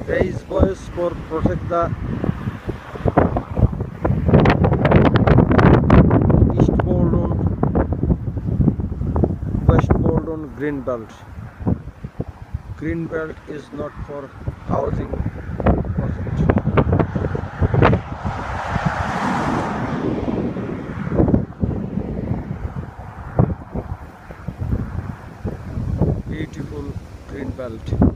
Raise voice for protect the East Boldon, West Boldon Green Belt. Green Belt is not for housing project. Beautiful green belt.